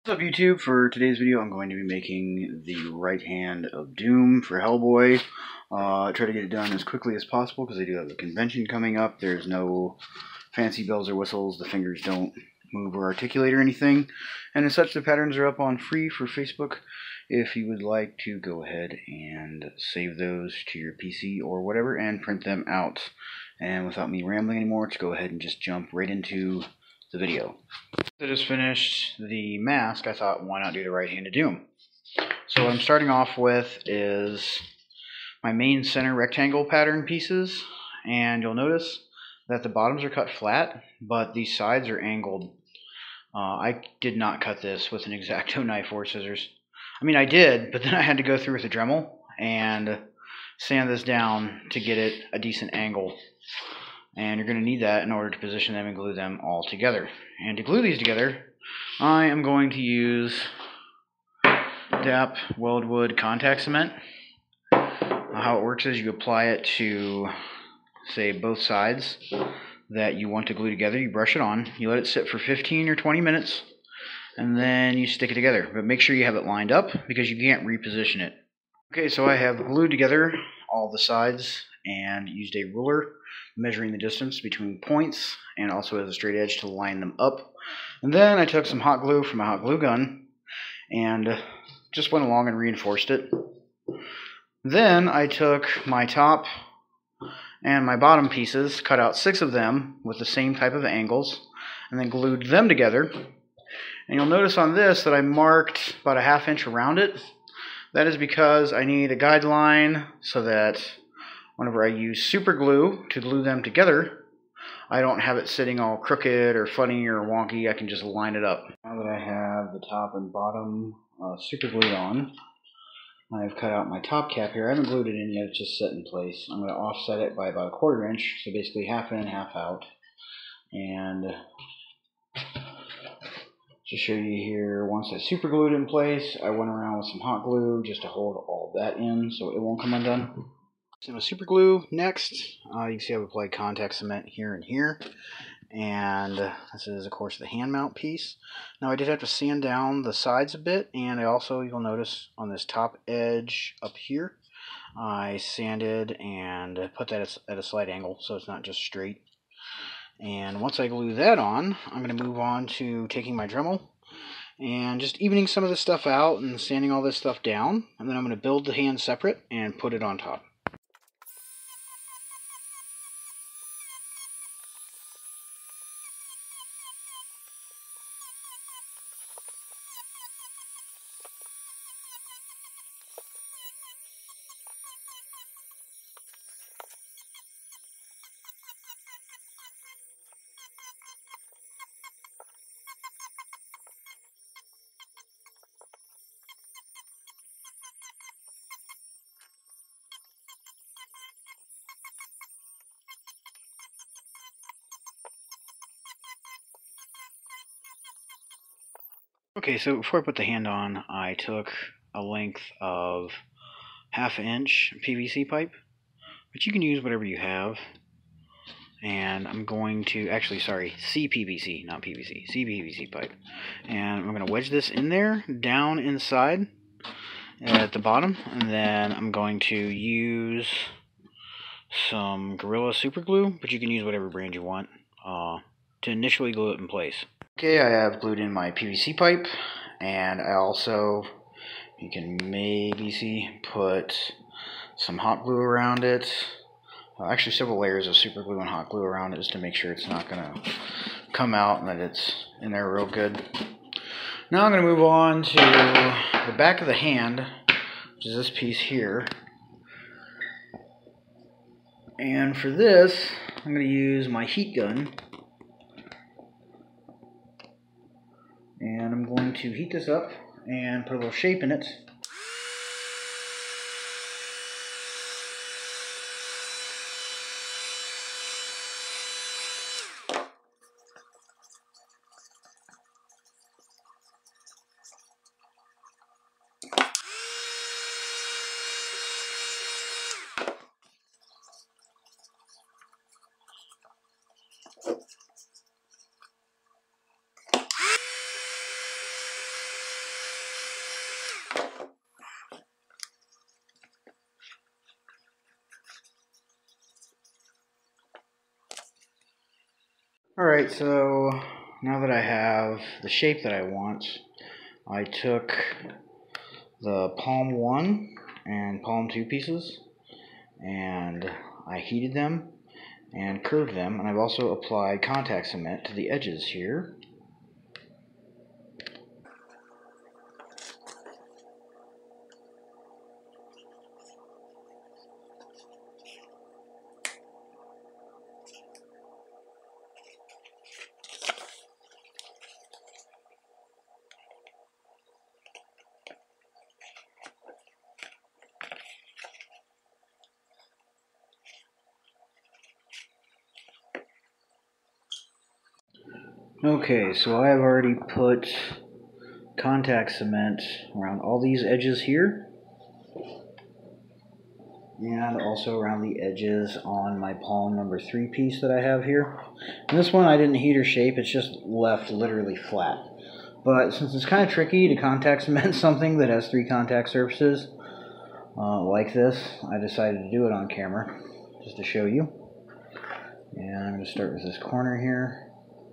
What's up, YouTube? For today's video, I'm going to be making the right hand of Doom for Hellboy. Try to get it done as quickly as possible because I do have a convention coming up. There's no fancy bells or whistles. The fingers don't move or articulate or anything. And as such, the patterns are up on free for Facebook. If you would like to go ahead and save those to your PC or whatever and print them out. And without me rambling anymore, let's go ahead and just jump right into the video. I just finished the mask. I thought, why not do the right hand of Doom? So what I'm starting off with is my main center rectangle pattern pieces, and you'll notice that the bottoms are cut flat, but the sides are angled. I did not cut this with an X-Acto knife or scissors. I mean, I did, but then I had to go through with a dremel and sand this down to get it a decent angle. And you're going to need that in order to position them and glue them all together. And to glue these together, I am going to use DAP Weldwood contact cement. How it works is you apply it to, say, both sides that you want to glue together. You brush it on, you let it sit for 15 or 20 minutes, and then you stick it together. But make sure you have it lined up because you can't reposition it. Okay, so I have glued together all the sides and used a ruler measuring the distance between points and also as a straight edge to line them up. And then I took some hot glue from a hot glue gun and just went along and reinforced it. Then I took my top and my bottom pieces, cut out 6 of them with the same type of angles, and then glued them together. And you'll notice on this that I marked about a ½ inch around it. That is because I need a guideline so that whenever I use super glue to glue them together, I don't have it sitting all crooked or funny or wonky. I can just line it up. Now that I have the top and bottom super glued on, I've cut out my top cap here. I haven't glued it in yet, it's just set in place. I'm going to offset it by about a ¼ inch, so basically half in, half out. And to show you here, once I super glued in place, I went around with some hot glue just to hold all that in so it won't come undone. So with super glue next, you can see I've applied contact cement here and here. And this is, of course, the hand mount piece. Now I did have to sand down the sides a bit, and I also, you'll notice on this top edge up here, I sanded and put that at a slight angle so it's not just straight. And once I glue that on, I'm going to move on to taking my Dremel and just evening some of this stuff out and sanding all this stuff down. And then I'm going to build the hand separate and put it on top. Okay, so before I put the hand on, I took a length of ½ inch PVC pipe, but you can use whatever you have. And I'm going to, actually, sorry, CPVC, not PVC, CPVC pipe. And I'm going to wedge this in there, down inside at the bottom, and then I'm going to use some Gorilla Super Glue, but you can use whatever brand you want to initially glue it in place. Okay, I have glued in my PVC pipe, and I also, you can maybe see, put some hot glue around it. Actually, several layers of super glue and hot glue around it just to make sure it's not going to come out and that it's in there real good. Now I'm going to move on to the back of the hand, which is this piece here. And for this, I'm going to use my heat gun. And I'm going to heat this up and put a little shape in it. Alright, so now that I have the shape that I want, I took the palm 1 and palm 2 pieces and I heated them and curved them, and I've also applied contact cement to the edges here. Okay, so I have already put contact cement around all these edges here, and also around the edges on my palm number 3 piece that I have here. And this one I didn't heat or shape, it's just left literally flat. But since it's kind of tricky to contact cement something that has 3 contact surfaces like this, I decided to do it on camera just to show you. And I'm going to start with this corner here.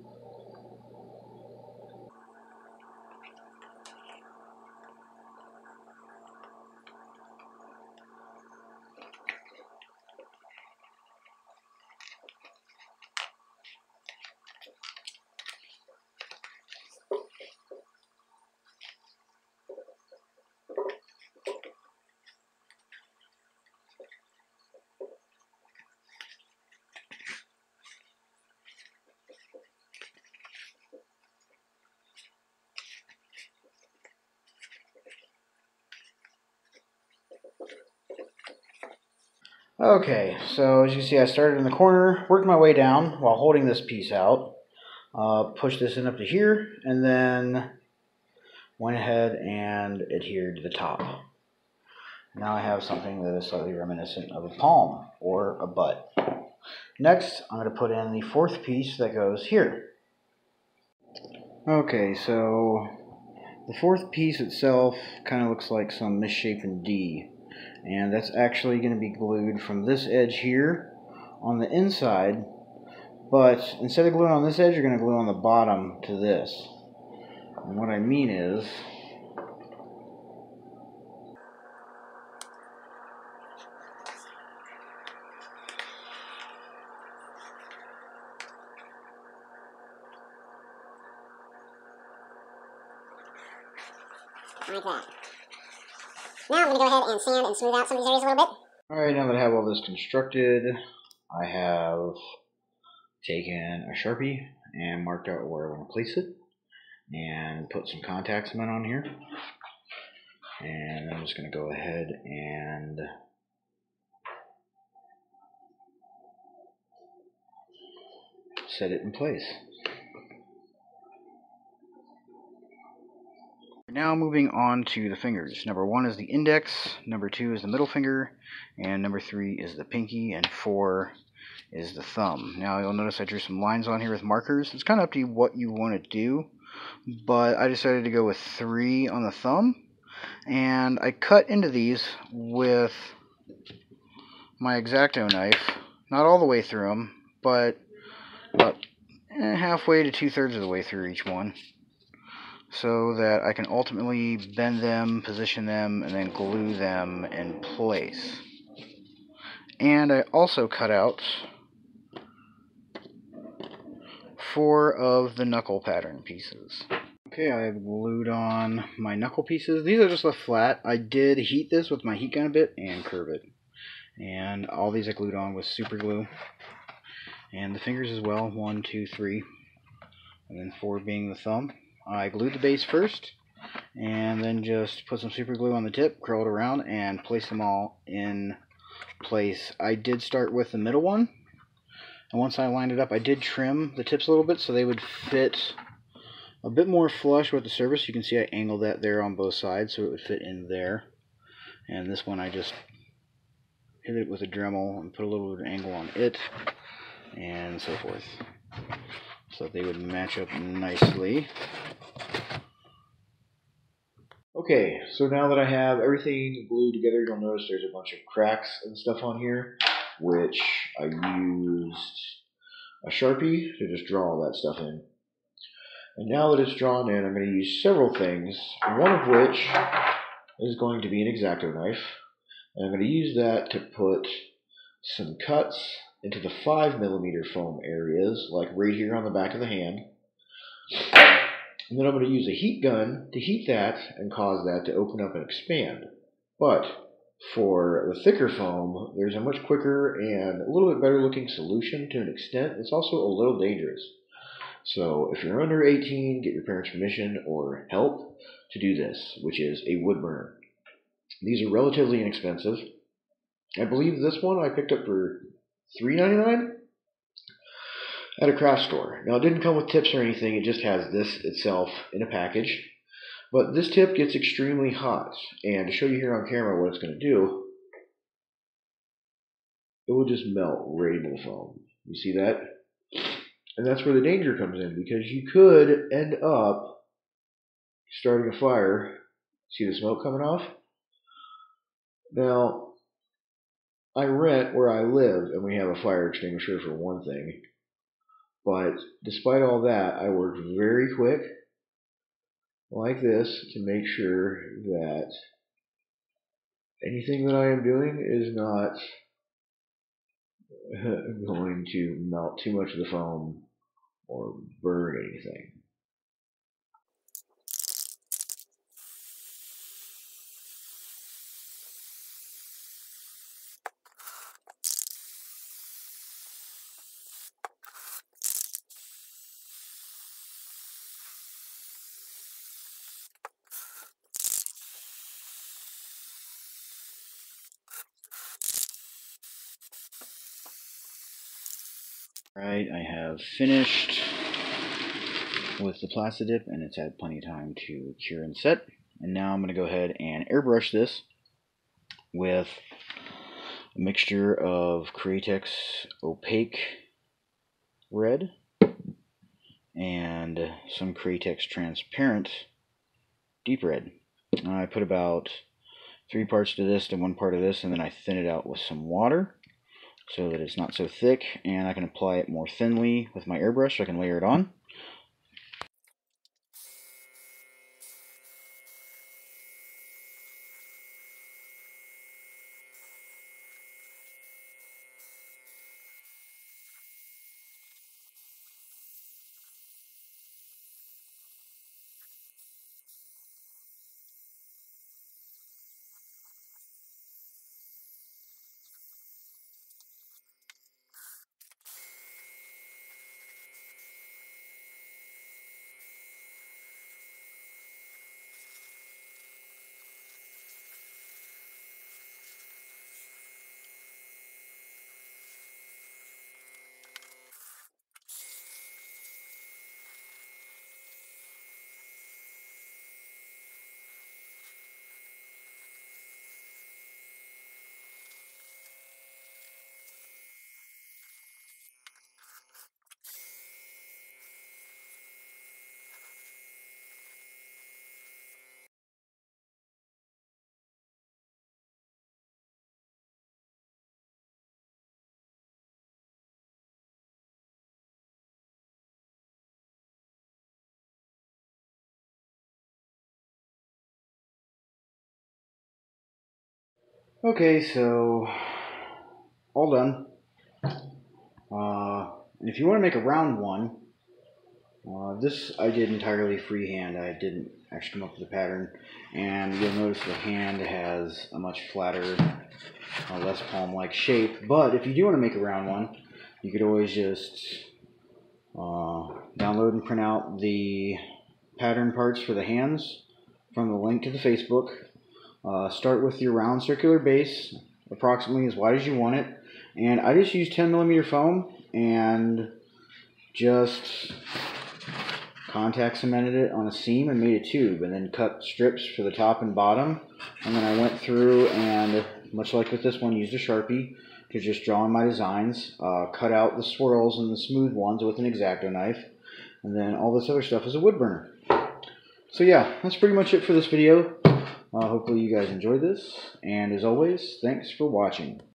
Okay, so as you can see, I started in the corner, worked my way down while holding this piece out, pushed this in up to here, and then went ahead and adhered to the top. Now I have something that is slightly reminiscent of a palm or a butt. Next, I'm going to put in the 4th piece that goes here. Okay, so the 4th piece itself kind of looks like some misshapen D. And that's actually going to be glued from this edge here on the inside, but instead of gluing on this edge, you're going to glue on the bottom to this. And what I mean is, like that. Now I'm going to go ahead and sand and smooth out some of these areas a little bit. alright, now that I have all this constructed, I have taken a Sharpie and marked out where I want to place it, and put some contact cement on here. And I'm just going to go ahead and set it in place. Now moving on to the fingers. Number 1 is the index, number 2 is the middle finger, and number 3 is the pinky, and 4 is the thumb. Now you'll notice I drew some lines on here with markers. It's kind of up to you what you want to do, but I decided to go with 3 on the thumb, and I cut into these with my xacto knife, not all the way through them, but about halfway to 2/3 of the way through each one, so that I can ultimately bend them, position them, and then glue them in place. And I also cut out 4 of the knuckle pattern pieces. Okay, I have glued on my knuckle pieces. These are just left flat. I did heat this with my heat gun a bit and curve it. And all these I glued on with super glue. And the fingers as well, 1, 2, 3, and then 4 being the thumb. I glued the base first, and then just put some super glue on the tip, curl it around, and place them all in place. I did start with the middle one, and once I lined it up, I did trim the tips a little bit so they would fit a bit more flush with the surface. You can see I angled that there on both sides so it would fit in there. And this one I just hit it with a Dremel and put a little bit of angle on it, and so forth, so that they would match up nicely. Okay, so now that I have everything glued together, you'll notice there's a bunch of cracks and stuff on here, which I used a Sharpie to just draw all that stuff in. And now that it's drawn in, I'm going to use several things, one of which is going to be an X-Acto knife. And I'm going to use that to put some cuts into the 5mm foam areas, like right here on the back of the hand. And then I'm going to use a heat gun to heat that and cause that to open up and expand. But for the thicker foam, there's a much quicker and a little bit better looking solution to an extent. It's also a little dangerous. So if you're under 18, get your parents' permission or help to do this, which is a wood burner. These are relatively inexpensive. I believe this one I picked up for $3.99 at a craft store. Now, it didn't come with tips or anything. It just has this itself in a package. But this tip gets extremely hot. And to show you here on camera what it's going to do, it will just melt right into the foam. You see that? And that's where the danger comes in, because you could end up starting a fire. See the smoke coming off? Now, I rent where I live, and we have a fire extinguisher for one thing. But despite all that, I worked very quick, like this, to make sure that anything that I am doing is not going to melt too much of the foam or burn anything. Alright, I have finished with the plasti dip, and it's had plenty of time to cure and set. And now I'm going to go ahead and airbrush this with a mixture of createx opaque red and some createx transparent deep red. I put about 3 parts to this and 1 part of this, and then I thin it out with some water so that it's not so thick, and I can apply it more thinly with my airbrush so I can layer it on. Okay, so all done. And if you want to make a round one, this I did entirely freehand. I didn't actually come up with a pattern, and you'll notice the hand has a much flatter, less palm-like shape. But if you do want to make a round one, you could always just download and print out the pattern parts for the hands from the link to the Facebook. Start with your round circular base, approximately as wide as you want it, and I just used 10mm foam and just contact cemented it on a seam and made a tube, and then cut strips for the top and bottom. And then I went through and, much like with this one, used a Sharpie to just draw on my designs, cut out the swirls and the smooth ones with an X-Acto knife, and then all this other stuff is a wood burner. So yeah, that's pretty much it for this video. Hopefully you guys enjoyed this, and as always, thanks for watching.